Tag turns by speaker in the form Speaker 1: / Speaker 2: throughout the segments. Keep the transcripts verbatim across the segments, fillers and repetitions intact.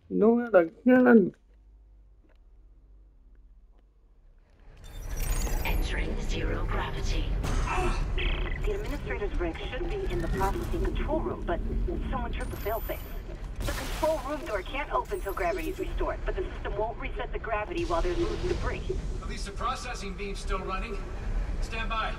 Speaker 1: Do it again.
Speaker 2: Entering zero gravity.
Speaker 3: The administrator's rig should be in the processing control room, but someone tripped the failsafe. The control room door can't open till gravity is restored, but the system won't reset the gravity while there's loose debris.
Speaker 4: At least the processing beam's still running. Stand by.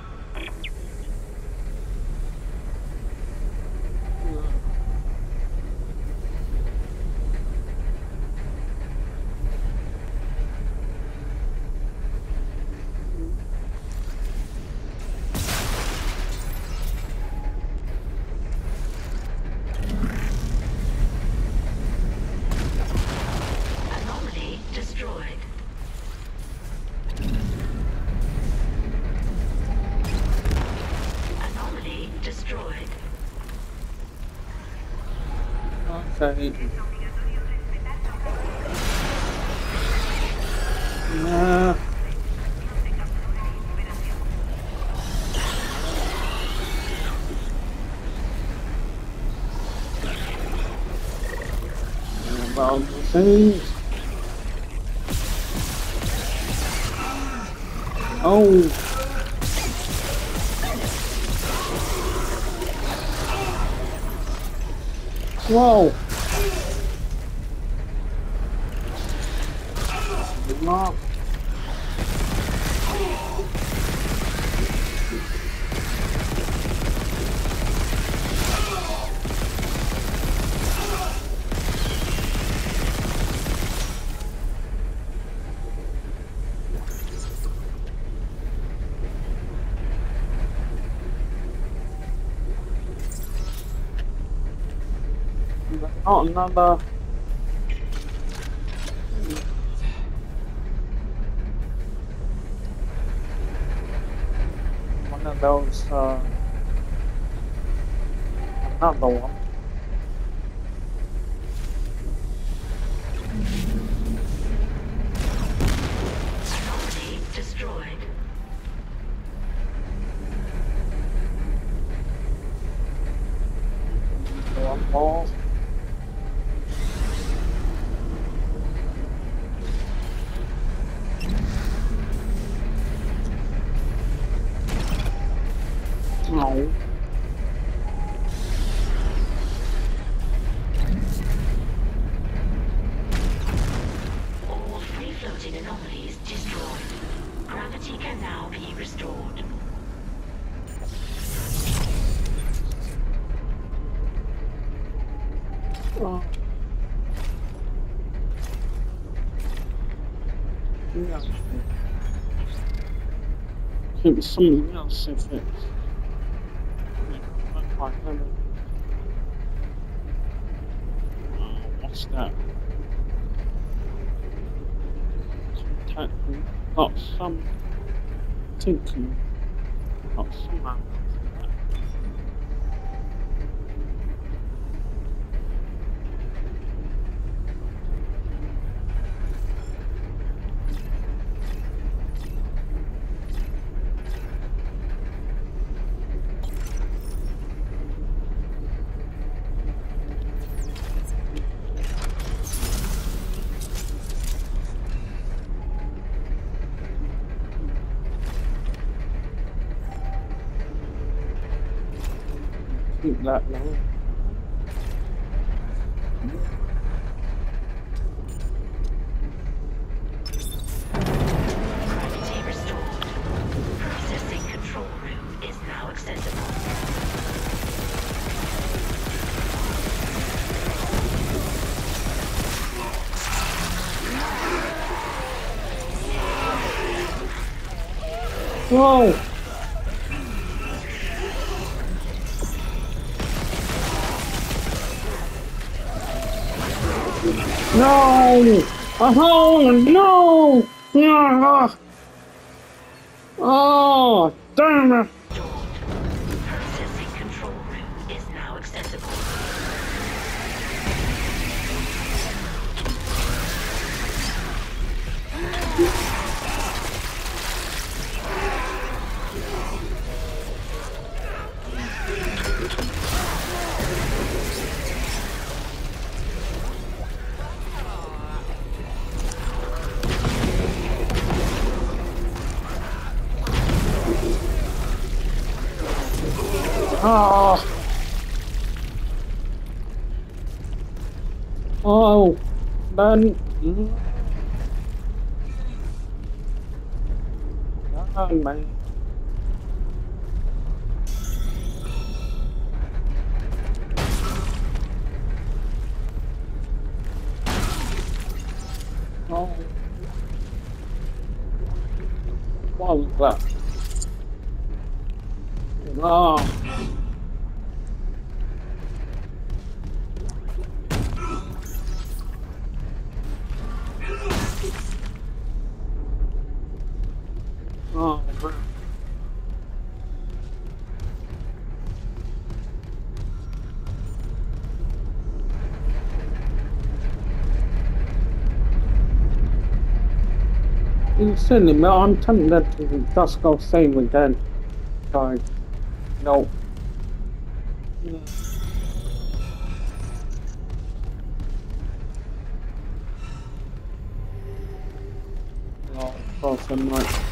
Speaker 2: Anomaly destroyed. Anomaly destroyed.
Speaker 1: Okay. Nah. About the things. Oh. Whoa. No. Not another. One of those, uh, another one.
Speaker 2: Anomaly destroyed.
Speaker 1: One more. No.
Speaker 2: All free-floating anomalies destroyed. Gravity can now be restored.
Speaker 1: Oh. Yeah. Could be something else if it's. Not quite heavy. Oh, what's that? Some got some tinting. Got some amount of that. Keep that low.
Speaker 2: Gravity restored. Processing control room is now accessible.
Speaker 1: Whoa! No! Oh no! Ah! Oh, damn it!
Speaker 2: Processing control room is now accessible.
Speaker 1: Oh, man. Ah, man. Oh. What was that? Oh. Oh, man. Instantly, man, I'm tempted to just go save again. Sorry. No. Yeah. No, of course I'm not.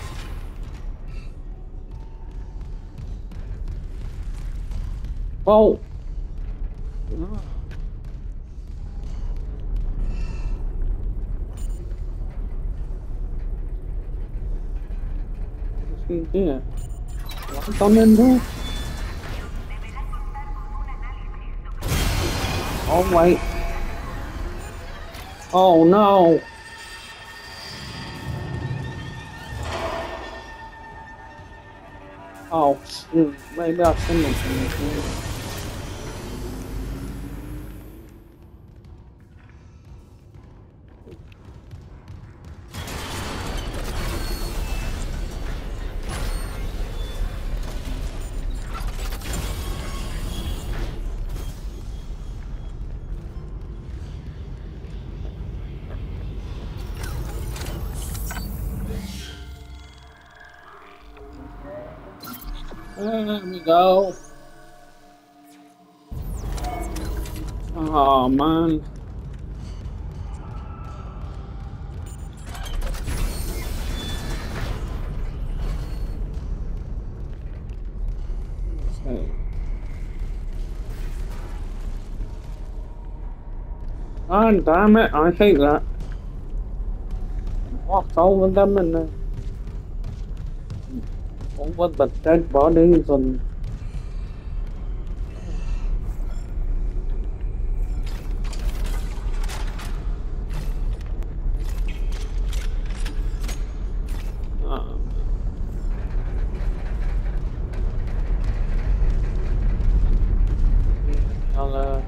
Speaker 1: Well. Yeah. What's on in there? Oh, wait. Oh, no. Oh, shoot. Maybe I shouldn't have done this. There we go. Oh, man. Okay. God damn it, I hate that. Walked over them and uh, over the dead bodies and um, I'll, uh,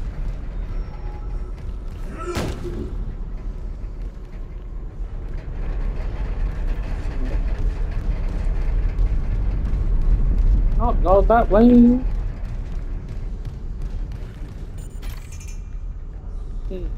Speaker 1: not go that way. Hmm.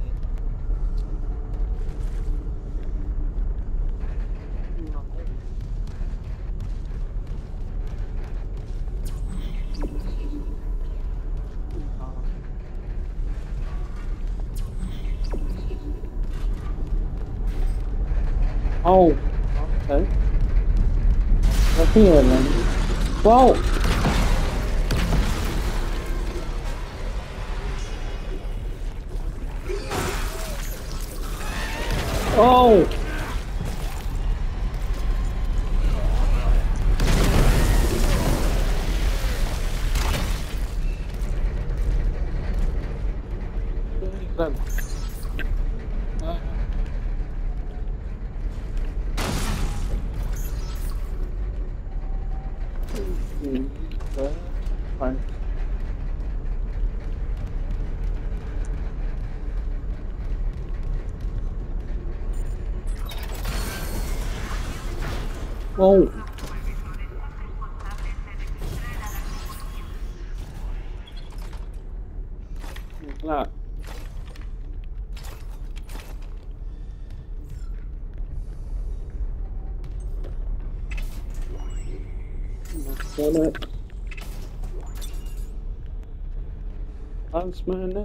Speaker 1: Oh, okay. We're here then. Whoa! Oh! Then. Uh, hmm, uh, fine. Whoa! What's that? Got it. Thanks, man.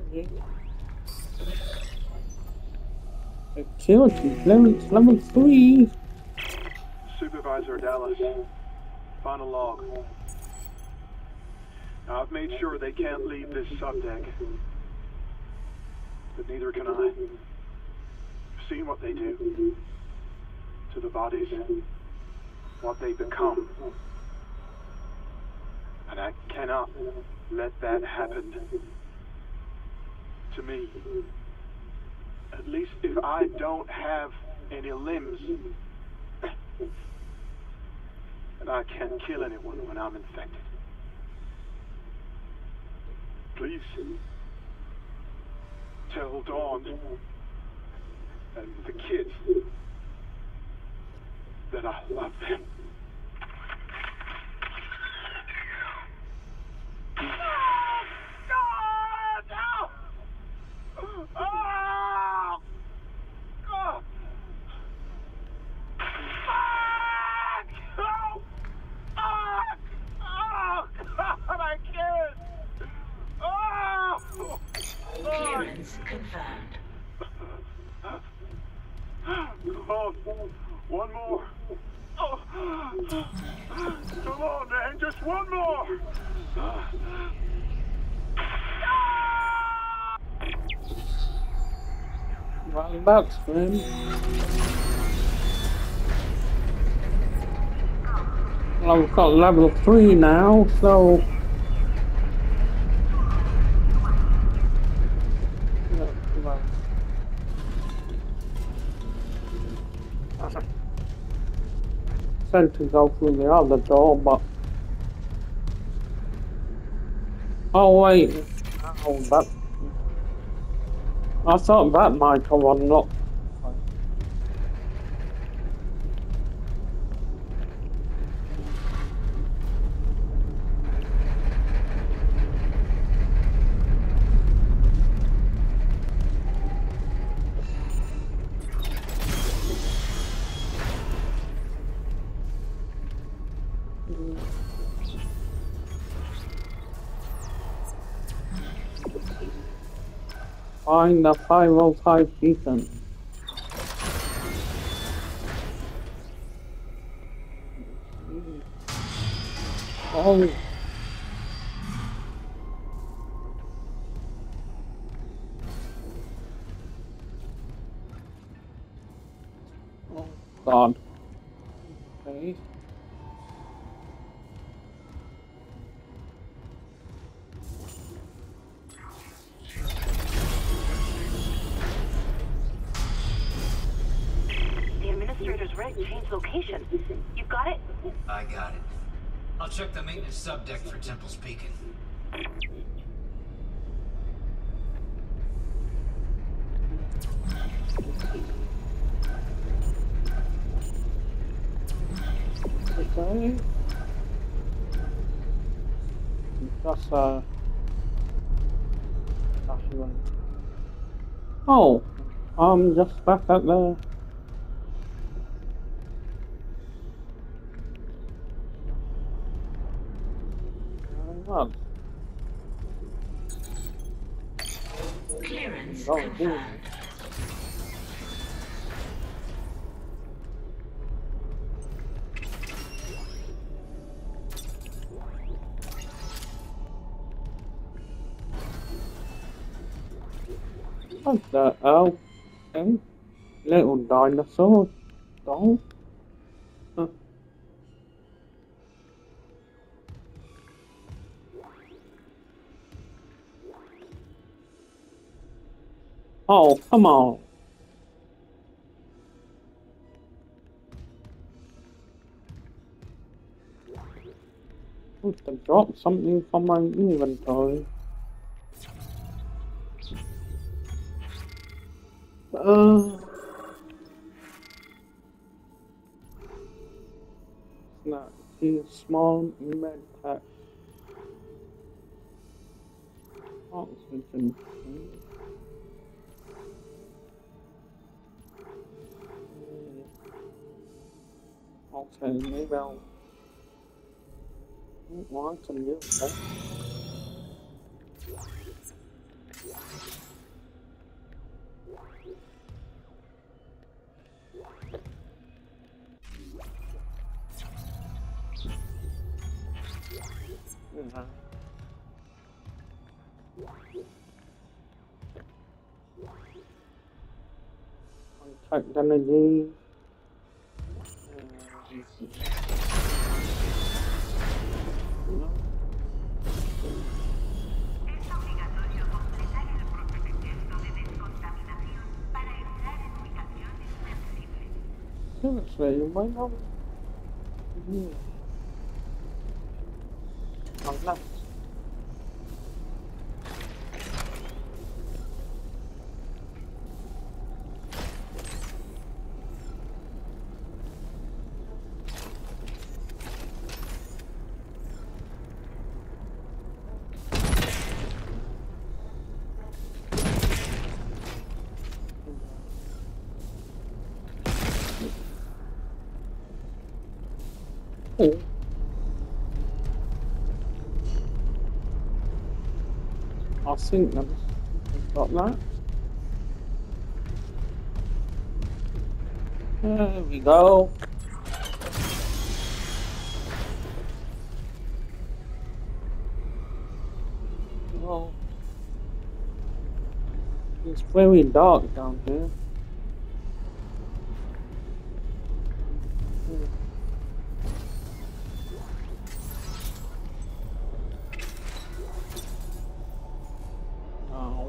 Speaker 1: Activity level level three.
Speaker 5: Supervisor Dallas, final log. Now, I've made sure they can't leave this subdeck. but neither can I. I've seen what they do to the bodies, what they become. And I cannot let that happen to me. At least if I don't have any limbs. And I can't kill anyone when I'm infected. Please tell Dawn and the kids that I love them.
Speaker 2: Clearance confirmed.
Speaker 5: Oh, one more. Oh. Come on, man, just one more.
Speaker 1: Well, that's good. Well, we've got level three now, so. Said to go through the other door, but oh wait, oh that I thought that might have unlocked. Find the five oh five beacon. Oh. Oh God. Okay.
Speaker 3: Administrator's rig changed location. You got it?
Speaker 4: I got it. I'll check the maintenance subdeck for Temple's Beacon.
Speaker 1: Okay. That's uh. That's right. Oh, I'm just back at the. Oh.
Speaker 2: Clearance
Speaker 1: Oh,
Speaker 2: confirmed.
Speaker 1: What the hell? Okay. Little dinosaur. Don't. Huh. Oh, come on. I have to drop something from my inventory. Uh, not too small med pack. Oxygen. Okay, maybe I'll. Want to use that. Mm-hmm. Impact energy.
Speaker 2: Es obligatorio completar el procedimiento de descontaminación para entrar en ubicaciones sensibles.
Speaker 1: Seriously, you might not. Yeah. I'm left. Oh. I think I've got that. There we go. Well, it's very dark down here. Oh.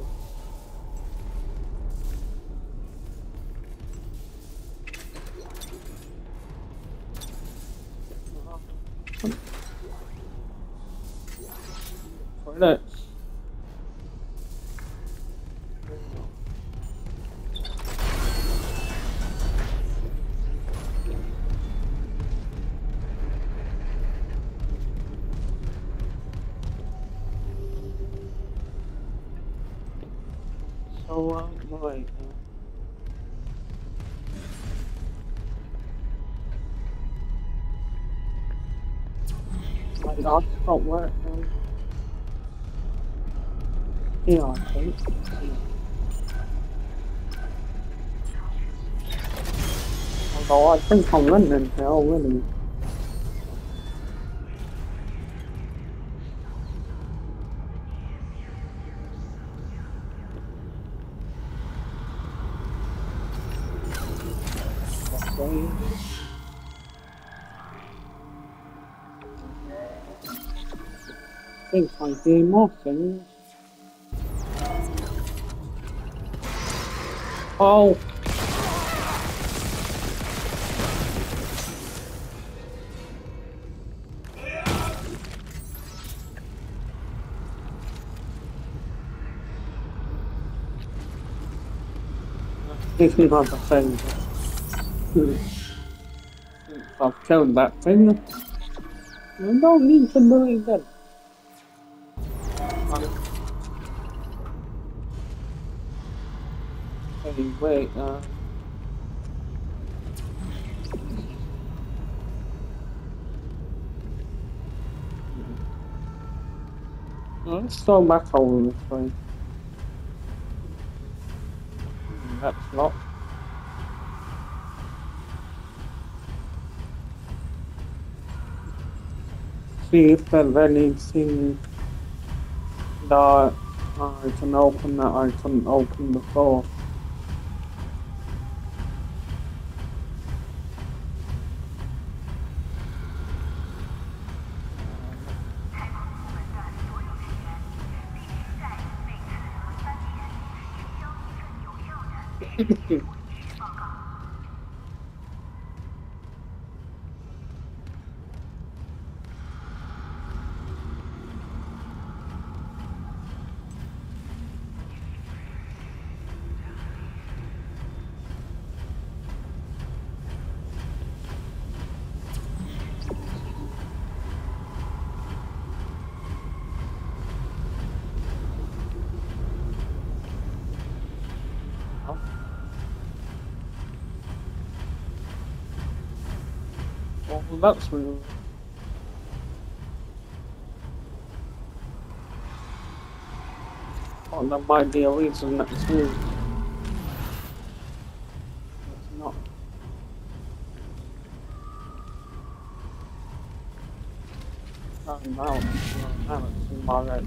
Speaker 1: Toilet. So, uh, right. My dog's not working. Yeah, I think. Although I think I'm running here already. Okay. I think I do more things. Oh! This is not the thing. I've killed that thing. I don't need to do it again. Hey, wait, uh... let's go back over this way. That's locked. See if there's anything that I can open that I couldn't open before. Well, that's real. Oh, that might be a reason that's real. It's not. Oh, no. No, it's in my red.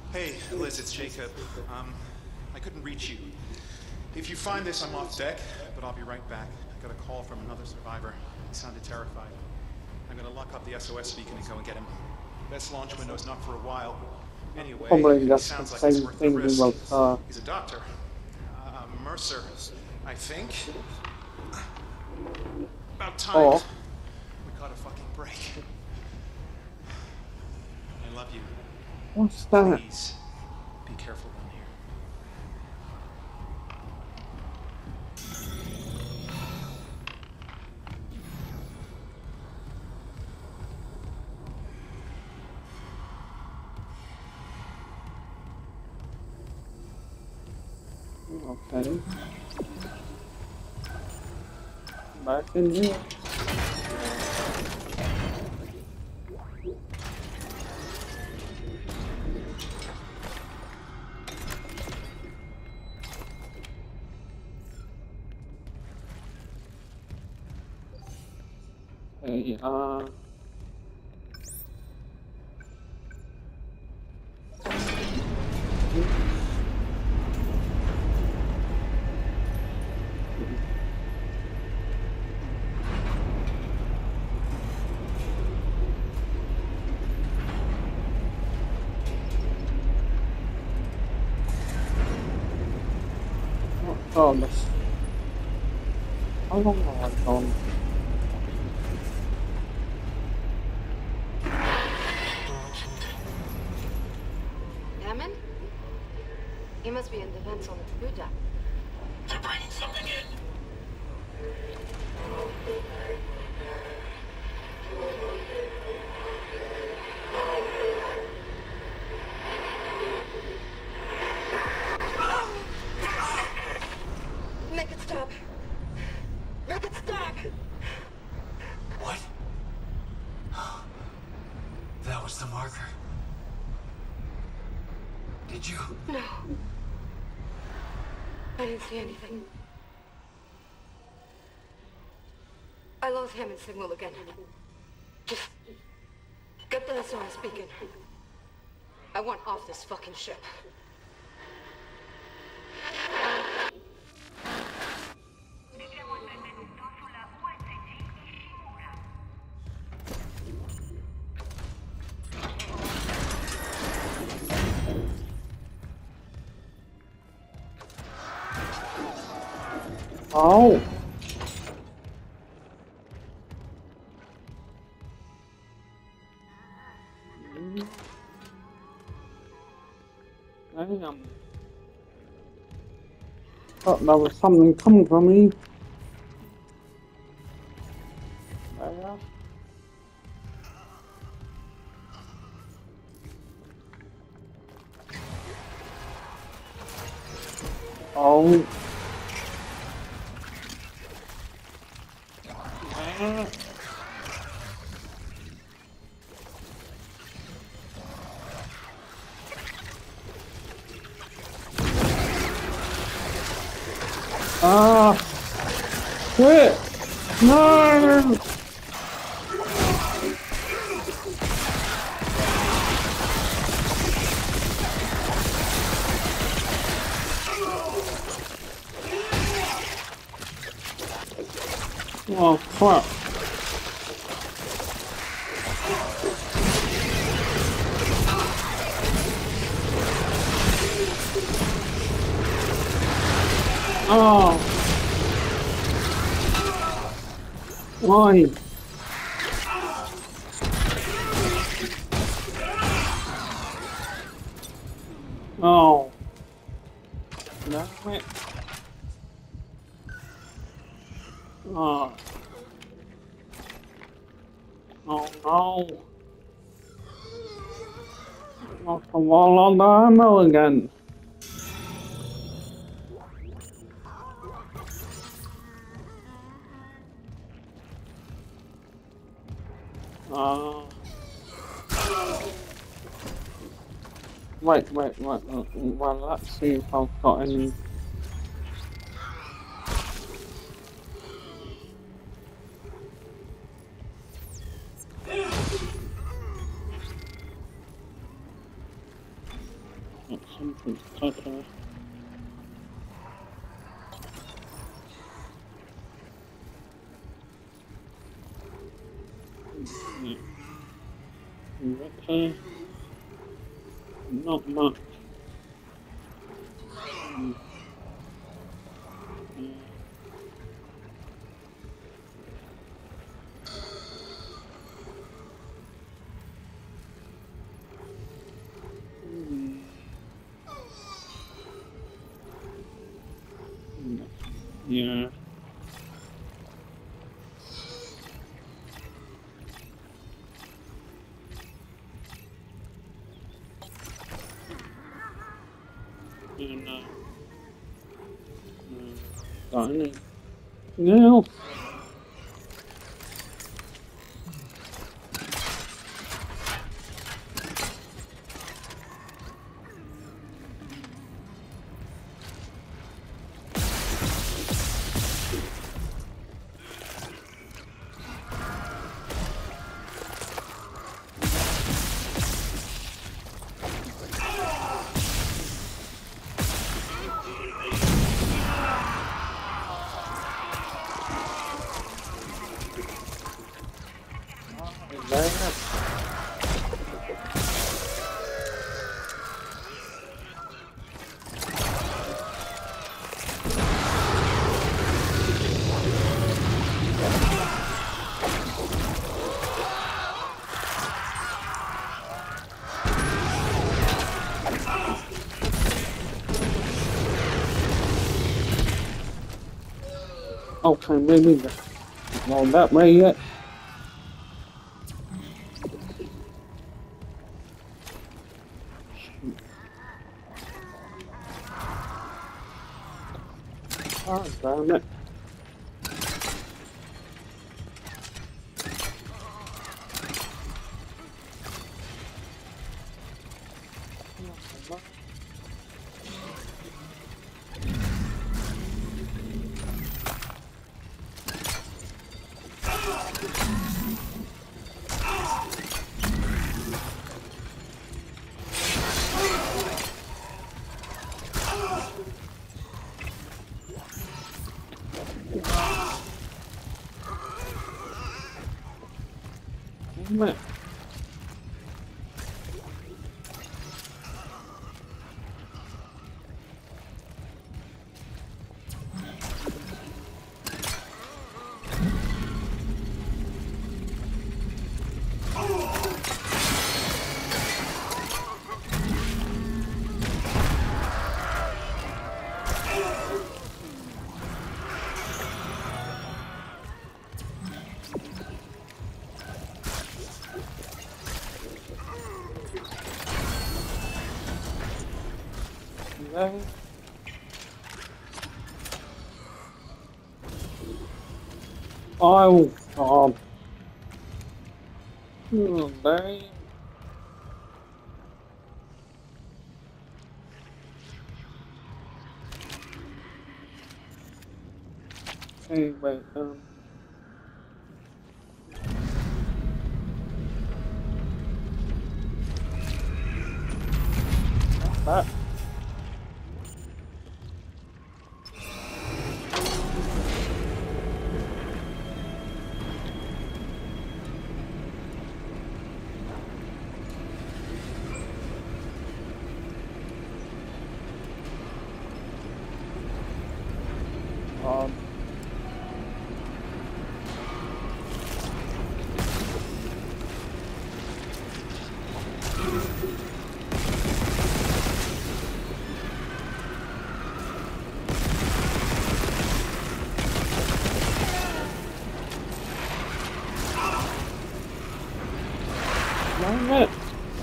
Speaker 6: Hey, Liz, it's Jacob. Um, I couldn't reach you. If you find this, I'm off deck, but I'll be right back. I got a call from another survivor. He sounded terrified. I'm gonna lock up the S O S beacon and go and get him. Best launch window's not for a while. Anyway,
Speaker 1: Probably
Speaker 6: he
Speaker 1: that's the
Speaker 6: sounds like it's
Speaker 1: same
Speaker 6: worth the
Speaker 1: thing
Speaker 6: risk.
Speaker 1: with uh,
Speaker 6: He's a doctor. Uh, Mercer, I think. About time.
Speaker 1: Oh.
Speaker 6: We caught a fucking break. I love you.
Speaker 1: What's that?
Speaker 6: Please, be careful down here.
Speaker 1: Okay. Back in here. Okay, uh... Oh, this. How long have I gone?
Speaker 7: Hammond? He must be in the vents on the food deck.
Speaker 8: They're bringing something in.
Speaker 7: Make it stop! Make it stop!
Speaker 8: What? That was the marker. Did you?
Speaker 7: No. I didn't see anything. I lost Hammond's signal again. Just get the S O S beacon. I want off this fucking ship.
Speaker 2: Richiamo il benvenuto sulla U S G Ishimura.
Speaker 1: Oh! Damn. Thought there was something coming from me. There. Oh. Ah. Ah! Quit! No! Oh, crap. Oh. Why? Oh. Damn it. Oh. Oh no. Not the wall on the ammo again. Uh, wait, wait, wait, uh, well, let's see if I've got any. Something's cut off. Repair. Not much. Mm. Mm. Mm. Yeah. You know. Mm. Got any? No. Okay, maybe not going that way yet. Oh, damn it. Damn it. Oh, God. Oh, dang. Hey, wait, um... what's that? Um... Damn it.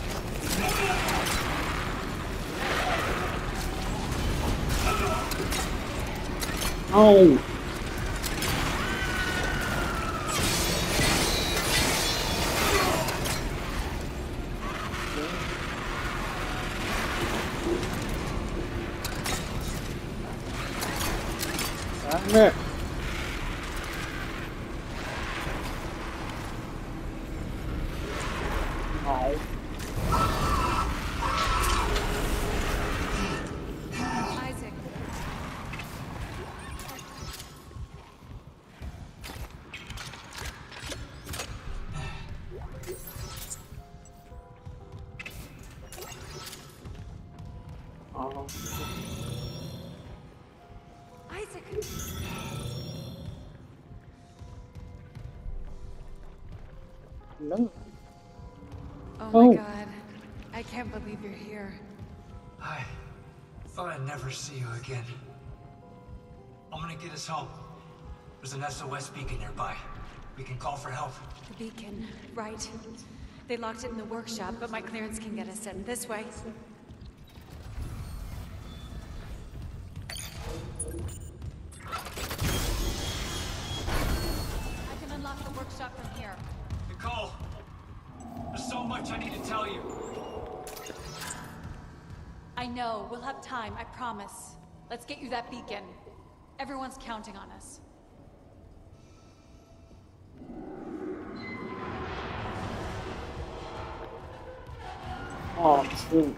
Speaker 1: Oh. Damn it. Oh.
Speaker 7: Isaac!
Speaker 1: No.
Speaker 9: Oh,
Speaker 1: Oh.
Speaker 9: my god. I can't believe you're here.
Speaker 8: I thought I'd never see you again. I'm gonna get us home. There's an S O S beacon nearby. We can call for help.
Speaker 9: The beacon, right. They locked it in the workshop, but my clearance can get us in. This way. I can unlock the workshop from here.
Speaker 8: Nicole, there's so much I need to tell you.
Speaker 9: I know. We'll have time, I promise. Let's get you that beacon. Everyone's counting on us.
Speaker 1: Oh, shoot.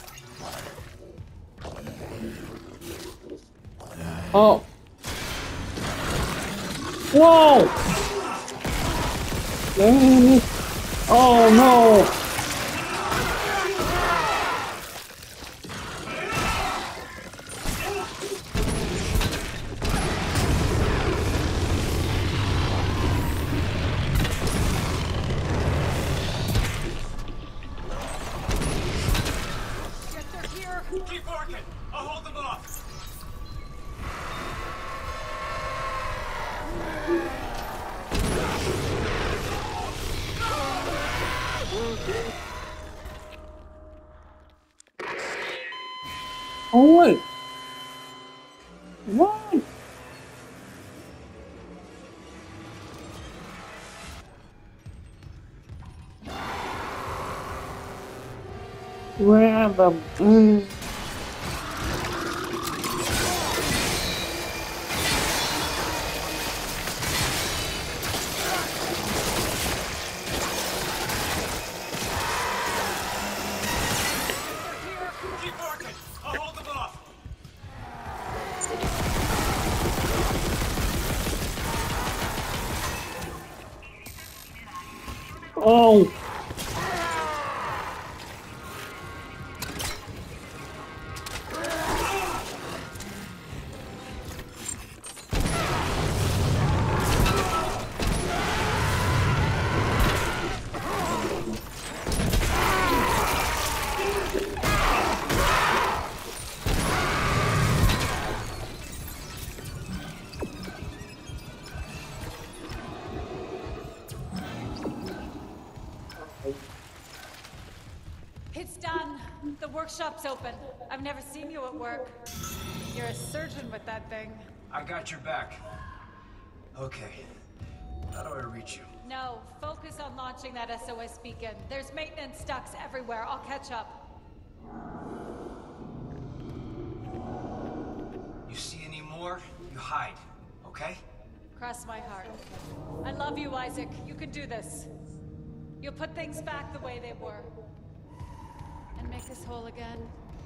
Speaker 1: Oh. Whoa! Damn it. Oh no!
Speaker 8: Keep working. I'll hold them off.
Speaker 1: Oh wait. What? Where the mm.
Speaker 8: Keep working. I'll hold them off.
Speaker 1: Oh.
Speaker 9: It's done. The workshop's open. I've never seen you at work. You're a surgeon with that thing.
Speaker 8: I got your back. Okay. How do I reach you?
Speaker 9: No, focus on launching that S O S beacon. There's maintenance ducts everywhere. I'll catch up.
Speaker 8: You see any more? You hide. Okay?
Speaker 9: Cross my heart. I love you, Isaac. You can do this. You'll put things back the way they were. And make us whole again.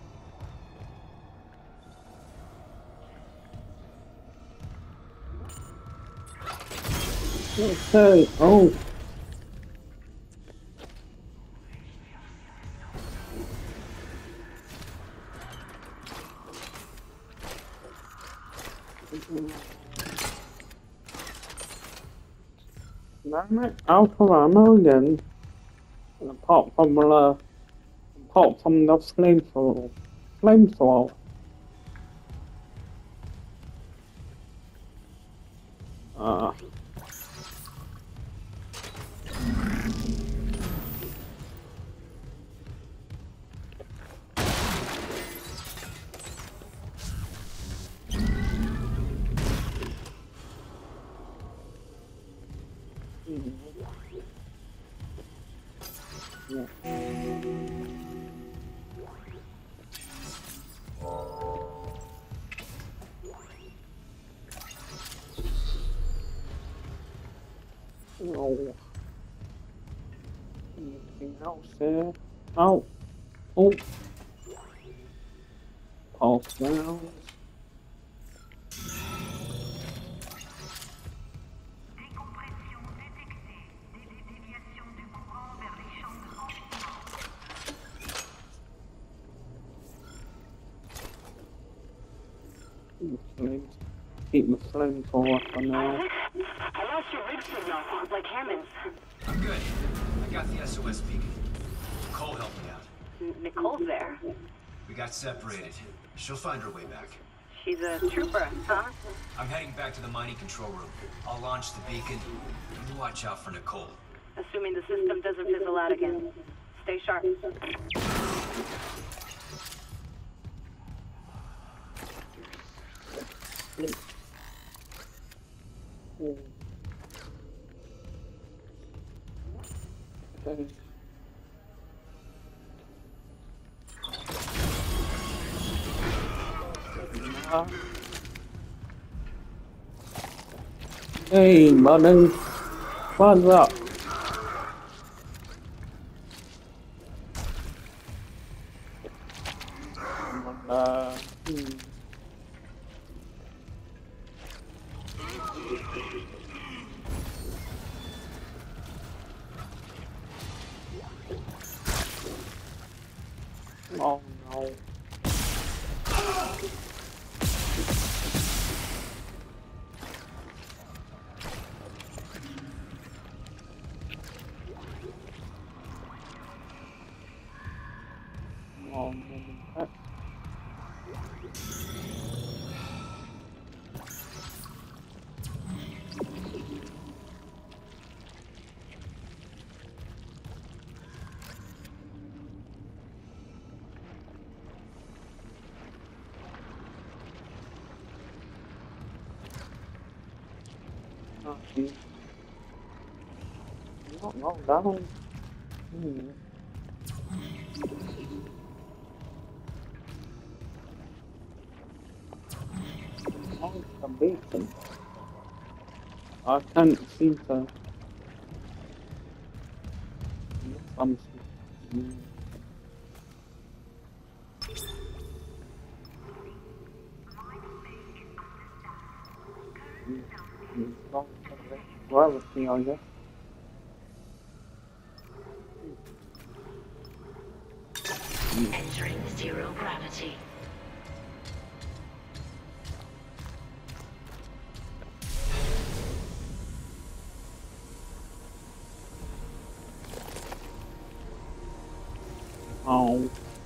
Speaker 1: Okay. Oh. Damn it, out of ammo again. And apart from uh, apart from the flamethrower, flamethrower. Ah. Yeah. Oh. Anything else there? Oh. Oh. Pulse down.
Speaker 2: Décompression détectée. Dé- Déviation du courant vers les champs de blanchiment.
Speaker 1: keep the flamethrower for now.
Speaker 3: Isaac, I lost your rig signal, like Hammond's.
Speaker 8: I'm good. I got the S O S beacon. Nicole helped me out.
Speaker 3: N Nicole's there.
Speaker 8: We got separated. She'll find her way back.
Speaker 3: She's a trooper, huh?
Speaker 8: I'm heading back to the mining control room. I'll launch the beacon. You watch out for Nicole.
Speaker 3: Assuming the system doesn't fizzle out again. Stay sharp.
Speaker 1: Okay. Hey, buddy. What's up? Uh, hmm. Oh no. Oh, no. Oh, geez. No, no, down. Hmm. Oh, it's a beacon. I can't seem to. I'm. Mm. Mm. Mm. Gravity, I guess.
Speaker 2: Entering zero gravity.
Speaker 1: Oh.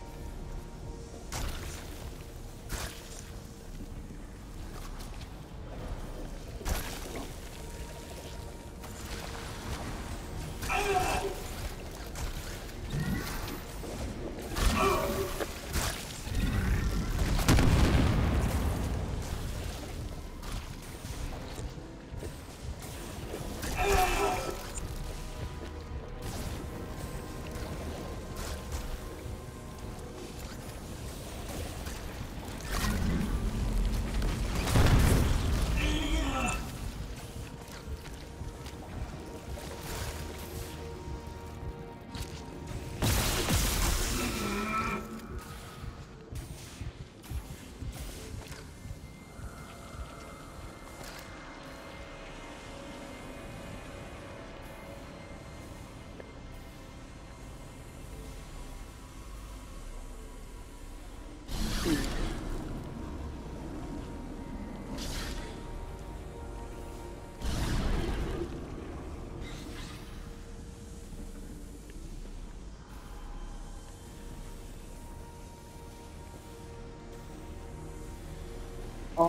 Speaker 1: Oh.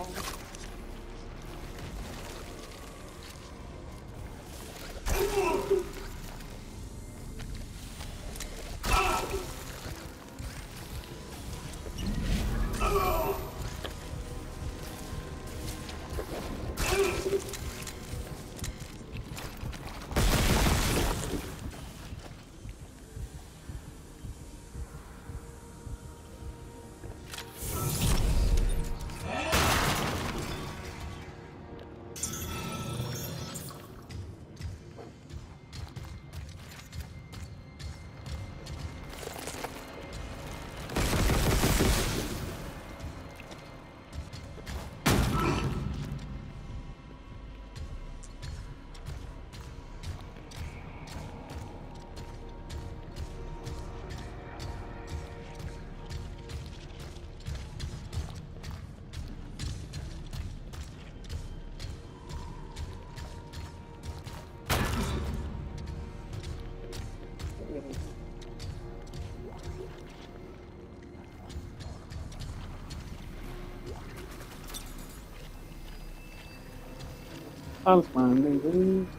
Speaker 1: Sounds fine, indeed.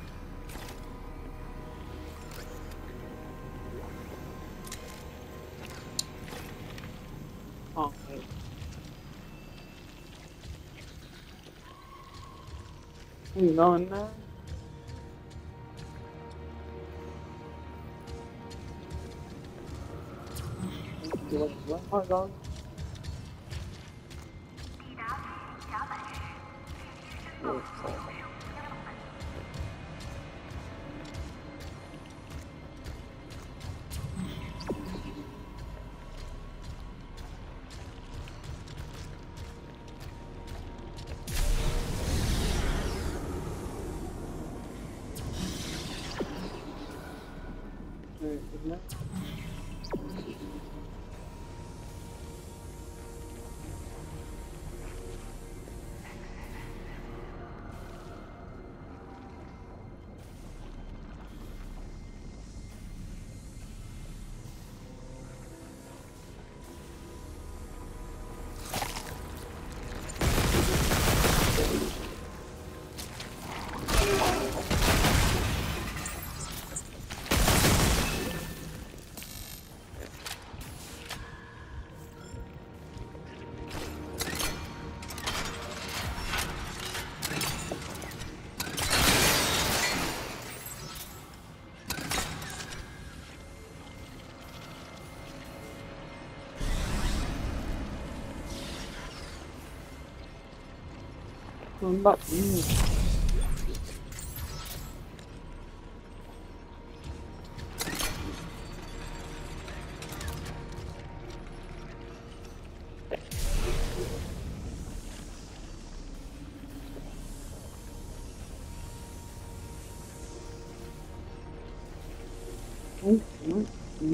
Speaker 1: Okay. You going now? Where am I going? But mm. Mm, mm, mm.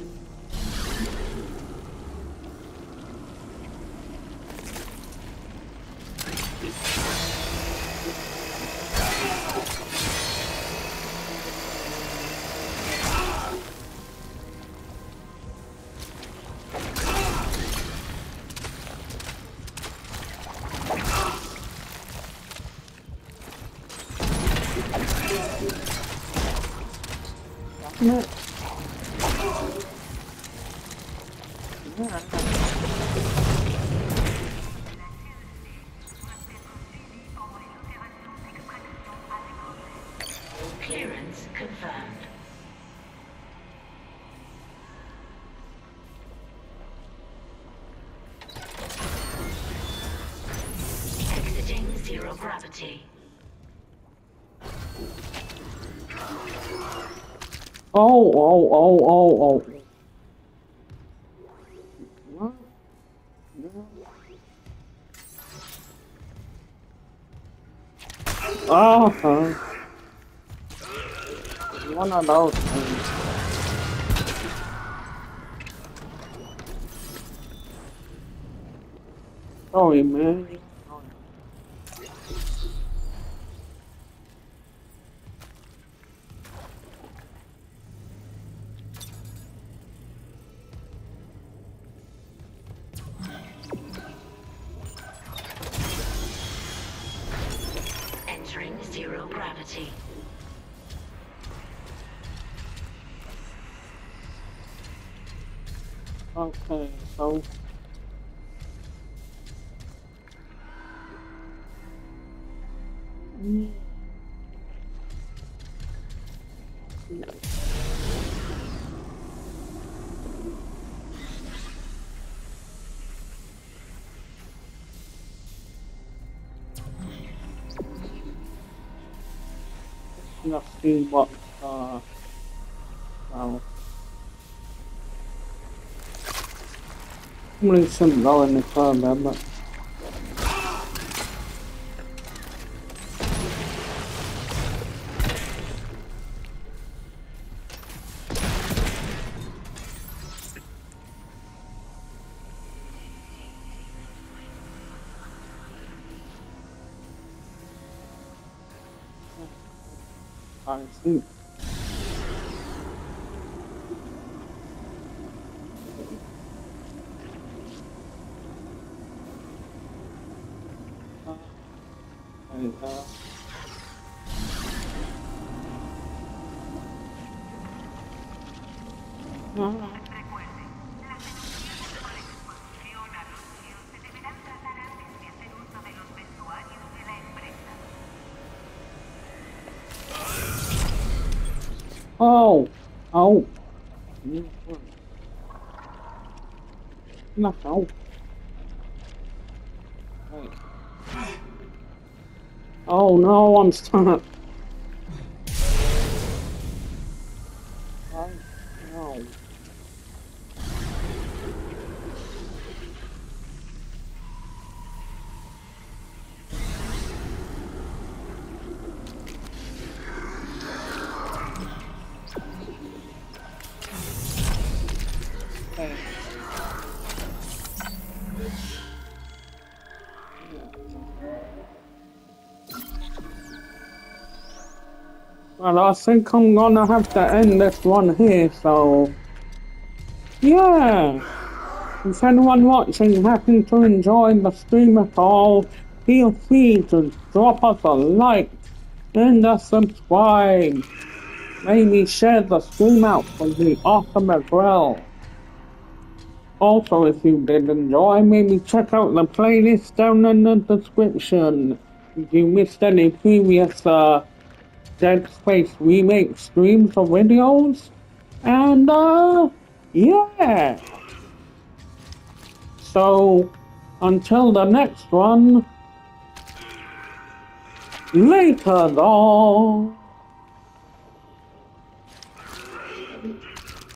Speaker 1: No.
Speaker 2: Clearance confirmed. Exiting zero gravity.
Speaker 1: Oh, oh, oh, oh, oh. What? No. Oh, huh. One of those things. Sorry, man.
Speaker 2: Entering zero gravity.
Speaker 1: Okay, so. Mm. Let's see what, uh, well, I'm really shouldn't go in the club, man, but. I see. Uh, and, uh,
Speaker 2: Recuerde, las denuncias por exposición a anuncios se deberán tratar antes de hacer uso de los vestuarios de la empresa.
Speaker 1: Oh, oh. No, no. Wait. Oh no, I'm stuck. Oh no. Okay. Well, I think I'm gonna have to end this one here, so... Yeah! If anyone watching happens to enjoy the stream at all, feel free to drop us a like and a subscribe. Maybe share the stream out would be awesome as well. Also, if you did enjoy, maybe check out the playlist down in the description. If you missed any previous uh, Dead Space Remake streams or videos. And uh, yeah. So, until the next one, later, though.